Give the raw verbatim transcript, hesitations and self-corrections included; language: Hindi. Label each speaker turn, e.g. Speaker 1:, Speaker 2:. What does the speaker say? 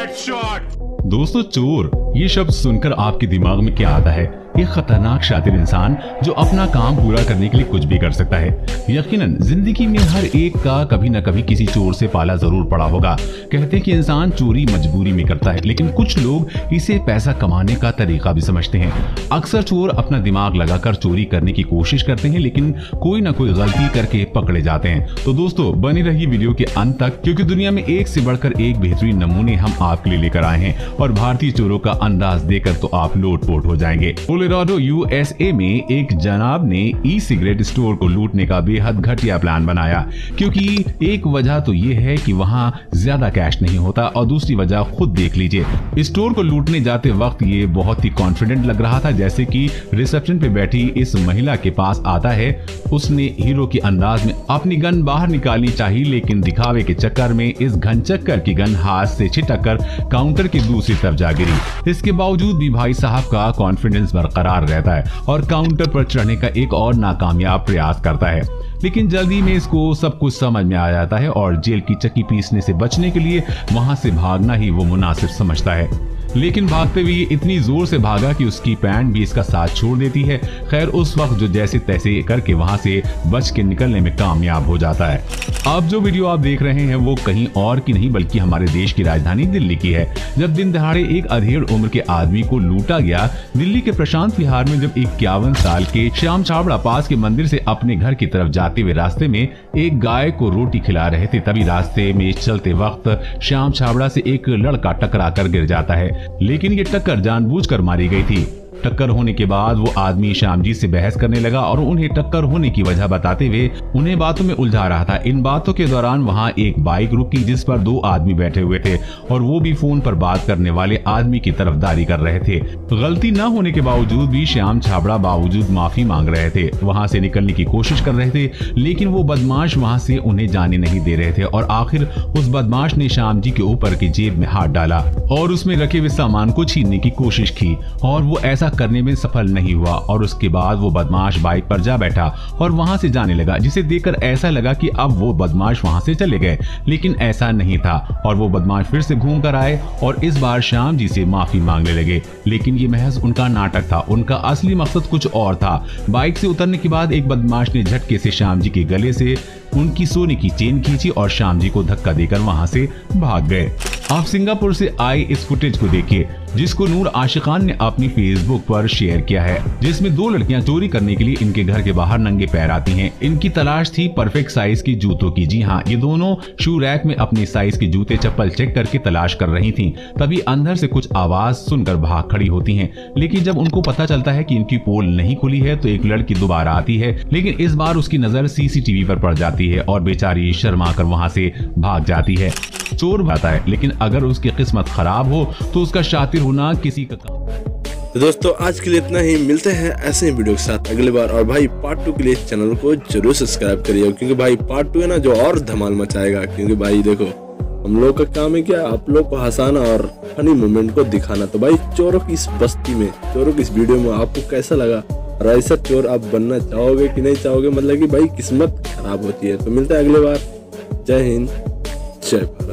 Speaker 1: हेडशॉट।
Speaker 2: दोस्तों, चोर ये शब्द सुनकर आपके दिमाग में क्या आता है? एक खतरनाक शातिर इंसान जो अपना काम पूरा करने के लिए कुछ भी कर सकता है। यकीनन जिंदगी में हर एक का कभी न कभी किसी चोर से पाला जरूर पड़ा होगा। कहते हैं कि इंसान चोरी मजबूरी में करता है, लेकिन कुछ लोग इसे पैसा कमाने का तरीका भी समझते हैं। अक्सर चोर अपना दिमाग लगाकर चोरी करने की कोशिश करते हैं, लेकिन कोई न कोई गलती करके पकड़े जाते हैं। तो दोस्तों, बनी रही वीडियो के अंत तक, क्योंकि दुनिया में एक से बढ़कर एक बेहतरीन नमूने हम आपके लिए लेकर आए हैं और भारतीय चोरों का अंदाज देकर तो आप लोटपोट हो जाएंगे। कोलोराडो यूएसए में एक जनाब ने ई सिगरेट स्टोर को लूटने का बेहद घटिया प्लान बनाया, क्योंकि एक वजह तो ये है कि वहाँ ज्यादा कैश नहीं होता और दूसरी वजह खुद देख लीजिए। स्टोर को लूटने जाते वक्त ये बहुत ही कॉन्फिडेंट लग रहा था, जैसे कि रिसेप्शन पे बैठी इस महिला के पास आता है। उसने हीरो के अंदाज में अपनी गन बाहर निकालनी चाहिए, लेकिन दिखावे के चक्कर में इस घनचक्कर की गन हाथ से छिटक कर काउंटर की दूसरी तरफ जा गिरी। इसके बावजूद भी भाई साहब का कॉन्फिडेंस बरकरार रहता है और काउंटर पर चढ़ने का एक और नाकामयाब प्रयास करता है, लेकिन जल्दी में इसको सब कुछ समझ में आ जाता है और जेल की चक्की पीसने से बचने के लिए वहां से भागना ही वो मुनासिब समझता है। लेकिन भागते हुए इतनी जोर से भागा कि उसकी पैंट भी इसका साथ छोड़ देती है। खैर, उस वक्त जो जैसे तैसे करके वहां से बच के निकलने में कामयाब हो जाता है। अब जो वीडियो आप देख रहे हैं वो कहीं और की नहीं बल्कि हमारे देश की राजधानी दिल्ली की है। जब दिन दहाड़े एक अधेड़ उम्र के आदमी को लूटा गया। दिल्ली के प्रशांत विहार में जब इक्यावन साल के श्याम छाबड़ा पास के मंदिर से अपने घर की तरफ जाते हुए रास्ते में एक गाय को रोटी खिला रहे थे, तभी रास्ते में चलते वक्त श्याम छाबड़ा से एक लड़का टकरा कर गिर जाता है, लेकिन ये टक्कर जानबूझकर मारी गई थी। टक्कर होने के बाद वो आदमी श्याम जी से बहस करने लगा और उन्हें टक्कर होने की वजह बताते हुए उन्हें बातों में उलझा रहा था। इन बातों के दौरान वहां एक बाइक रुकी जिस पर दो आदमी बैठे हुए थे और वो भी फोन पर बात करने वाले आदमी की तरफदारी कर रहे थे। गलती न होने के बावजूद भी श्याम छाबड़ा बावजूद माफी मांग रहे थे, वहां से निकलने की कोशिश कर रहे थे, लेकिन वो बदमाश वहां से उन्हें जाने नहीं दे रहे थे और आखिर उस बदमाश ने श्याम जी के ऊपर की जेब में हाथ डाला और उसमें रखे हुए सामान को छीनने की कोशिश की और वो ऐसा करने में सफल नहीं हुआ और उसके बाद वो बदमाश बाइक पर जा बैठा और वहां से जाने लगा, जिसे देखकर ऐसा लगा कि अब वो बदमाश वहां से चले गए, लेकिन ऐसा नहीं था और वो बदमाश फिर से घूम कर आए और इस बार श्याम जी से माफी मांगने लगे। लेकिन ये महज उनका नाटक था, उनका असली मकसद कुछ और था। बाइक से उतरने के बाद एक बदमाश ने झटके से श्याम जी के गले से उनकी सोने की चेन खींची और श्याम जी को धक्का देकर वहां से भाग गए। आप सिंगापुर से आए इस फुटेज को देखिए, जिसको नूर आशिकान ने अपनी फेसबुक पर शेयर किया है, जिसमें दो लड़कियां चोरी करने के लिए इनके घर के बाहर नंगे पैर आती हैं। इनकी तलाश थी परफेक्ट साइज की जूतों की। जी हाँ, ये दोनों शू रैक में अपने साइज के जूते चप्पल चेक करके तलाश कर रही थीं। तभी अंदर से कुछ आवाज सुनकर भाग खड़ी होती हैं, लेकिन जब उनको पता चलता है कि इनकी पोल नहीं खुली है तो एक लड़की दोबारा आती है, लेकिन इस बार उसकी नजर सीसीटीवी पर पड़ जाती है और बेचारी शर्मा कर वहां से भाग जाती है। चोर भाता है, लेकिन अगर उसकी किस्मत खराब हो तो उसका शातिर होना किसी का काम।
Speaker 3: तो दोस्तों, आज के लिए इतना ही। मिलते हैं ऐसे ही वीडियो के साथ अगली बार। और भाई, पार्ट टू के लिए चैनल को जरूर सब्सक्राइब करिए, क्योंकि भाई पार्ट टू है ना जो और धमाल मचाएगा। क्योंकि भाई देखो, हम लोग का काम है क्या, आप लोग को हंसाना और फनी मोमेंट को दिखाना। तो भाई, चोरों की इस बस्ती में, चोरों की इस वीडियो में आपको कैसा लगा और ऐसा चोर आप बनना चाहोगे कि नहीं चाहोगे, मतलब कि भाई किस्मत खराब होती है। तो मिलते हैं अगली बार। जय हिंद, जय भारत।